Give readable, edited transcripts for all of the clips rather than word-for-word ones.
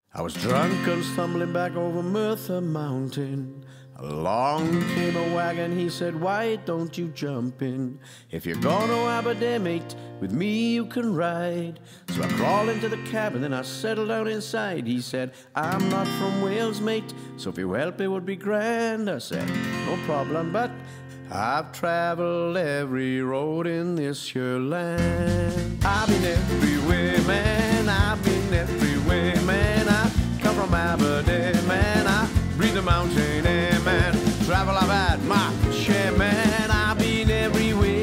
I was drunk and stumbling back over Merthyr Mountain. Along came a wagon, he said, why don't you jump in? If you're going to Aberdeen, mate, with me you can ride. So I crawled into the cabin and I settled down inside. He said, I'm not from Wales, mate, so if you help it would be grand. I said, no problem, but I've travelled every road in this here land. I've been everywhere, man, I've been everywhere, man. I come from Aberdeen, man, I breathe the mountain air, man. Travel I've had my share, man, I've been everywhere.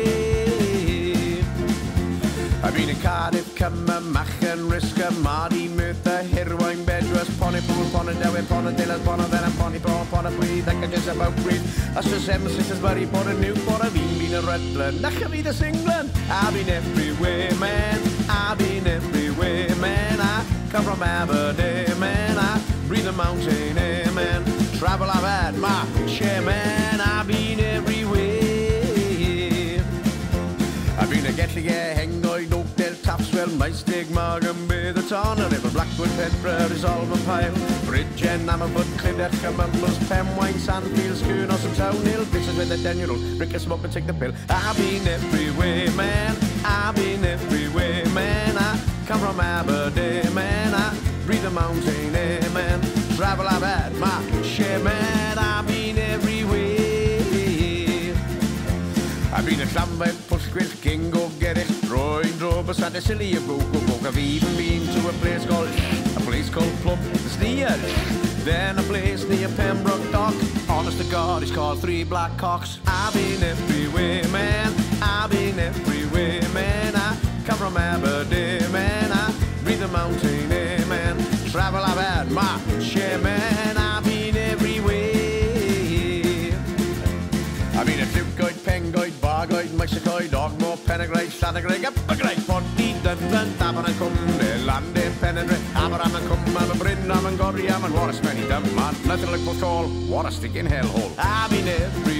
I've been in Cardiff, Cumbernauld, Risca, Mardy, Merthyr, Hirwaun, Bedras, Pontypool, Pontydown, Pontydilas, Pontyfenn, Pontypool, Pontypridd, I can just about breathe. That's just Seven Sisters, Bury, Port Newport, I've been a Rutland, Nachavidas, England. I've been everywhere, man, I've been everywhere, man. I come from Aberdeen, man, I breathe the mountain air, man. Travel I've had my share, man, I've been everywhere. I've been a Getlier, Hengoyd, Oakdale, Topswell, Maestig, Margam, Bay, the Tarn, River, Blackwood, Pedbra, Resolve, Pyle, Bridge, and Ammerfoot, Clifton, Mumbles, Pemwine, Sandfields, Schoonhouse, and Town Hill, Bitches with a 10-year-old, Rick a smoke and take the pill. I've been everywhere, man, I've been everywhere, man. I come from Aberdeen, man, I breathe the mountain air, man. Travel I've had my share, man, I've been everywhere. I've been a Llanfair, Pwllgwynch, Kingo, Gerrych, Droed, Drobus, and a silly Go. I've even been to a place called Plum, it's near. Then a place near Pembroke Dock. Honest to God, it's called Three Black Cocks. I've been everywhere, man, I've been everywhere, man. I come from Aberdeen, man, I breathe the mountain air, man. Travel I've had my share, man, I've been everywhere. I've been a Clugoid, Pengoid, Bargoid, Mexicoid, Ogmore, Pennegraid, Llannegraig, Uppergraid, Ponty, Dundon, Tabernacle, Lande, Pennegraid, Aberamancum, Aberbryn, Amangori, Amangwaras, many dumb man, nothing like what's called, what a sticking hellhole. I've been everywhere.